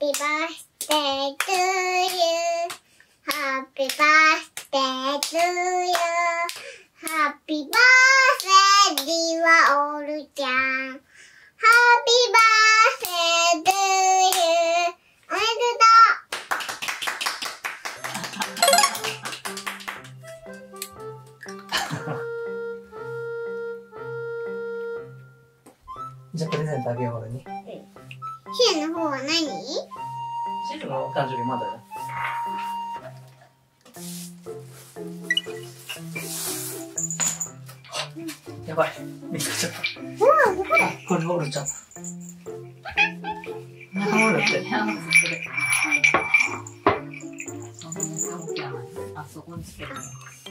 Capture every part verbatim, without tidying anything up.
Happy birthday to you. Happy birthday to you. Happy birthday, dear オルちゃん。Happy birthday to you. おめでとう。じゃあプレゼントあげよう、ほらに。 シエの方は何？ シエのお誕生日まだだ。やばい、見つかっちゃった。 うわ、どこだ？ これ折れちゃった。折れて。 あそこにつける。 ちょっ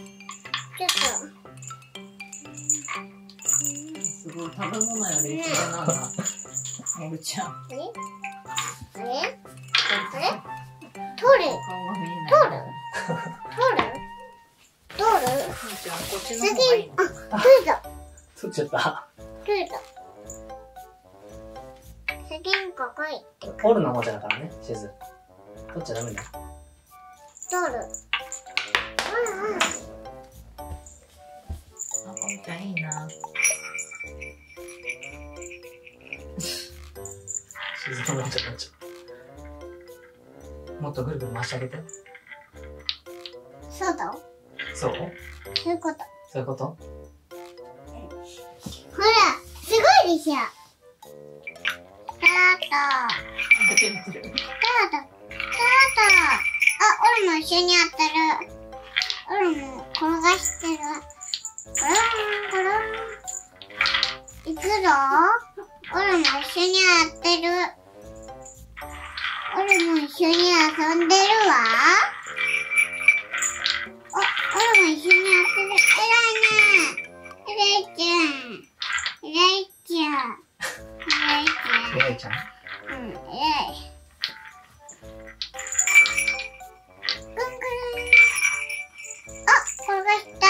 すごい食べ物より一番なんだ。オルちゃん。 と。あれ？あれ？あれ？取る？ 顔が見えない。 取る？取る？取る？ オルちゃん、こっちの方がいいの。 あ、取れた。 取っちゃった。 取れた。先にここ行ってくる。 折るの方じゃだからね、地図。取っちゃダメだよ。 取る。うんうん。 あ、オルちゃんいいな。 地図取っちゃった。もっとぐるぐる回してあげて。 そうだ。 そうそういうこと。 そういうことほら、すごいでしょ。スタート。 出てみてる。 スタート。スタート。あ、オルも一緒にやってる。オルも転がしてる。コロンコロン。いくぞ。オルも一緒にやってる。オルも一緒に遊んでるわ。お、オルも一緒にやってる。偉いね。エレイちゃん。エレイちゃん。エレイちゃん。 エレイちゃん。 うん、えらい。ぐんぐるん。あ、転がした。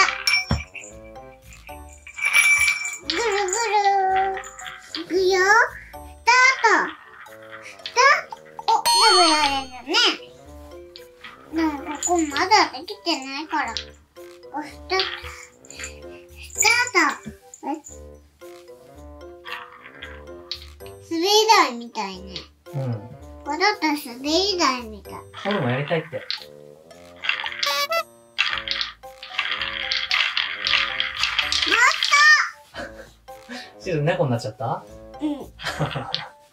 ぐるぐる。いくよ。スタート。スタート。お、すぐやれるね。でもここまだできてないから。お、スタート。スタート。え滑り台みたいね。 うん。 これだったら滑り台みたい。 俺もやりたいって。地図猫になっちゃった？ うん。トトトトトト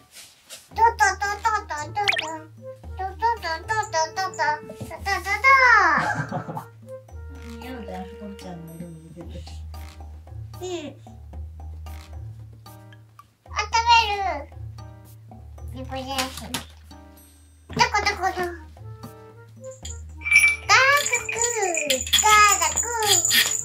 トトトトトトトトトトトトやだ、オルちゃんの色に出てきた。 うん。あ、食べる。猫じゃらし。どこどこどこ。ガーククー。ガーククー。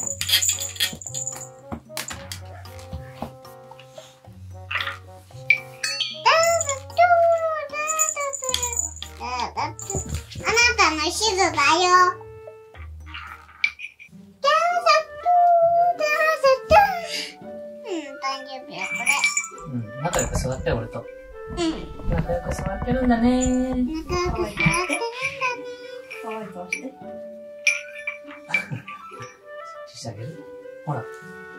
あなたの地図だよ。ダーサプー、ダーサプー。うん、誕生日はこれ。 うん。仲良く座って俺と。 うん。 仲良く座ってるんだねー。 仲良く座ってるんだね。 かわいい顔して。 してあげる？ほら。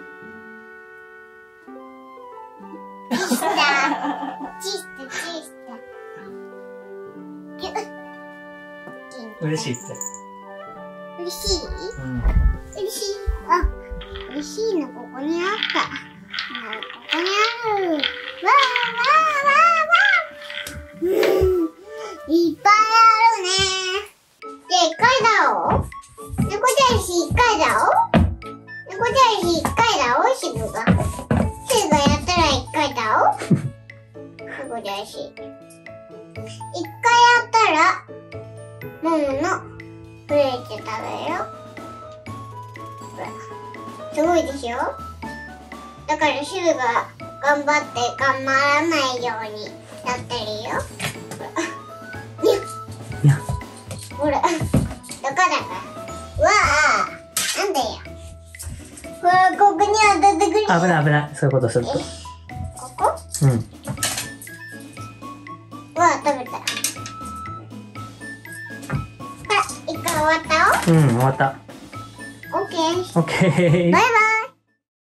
チスタ。チスタ、チスタ。ぎゅっ。 嬉しいって。 嬉しい？ うん。 嬉しい。あ、嬉しいのここにあった。もうここにある。わーわーわーわー。うん。いっぱいあるね。じゃあ一回だろう。猫じゃらし一回だろう。猫じゃらし一回だろう。シブが。シブがやったら一回だろう。猫じゃらし。一回やったら、モモのフレーチ食べるよ。ほら。すごいでしょ？だからシュウが頑張って頑張らないようになってるよ。 いや。 ほら。どこだから。うわあ。なんだよ。ほら、ここに当たってくる。 危ない危ない。そういうことすると。 ここ？ うん。 うわあ、食べた。 終わったよ。 うん、終わった。 オッケー。 オッケー。 バイバイ。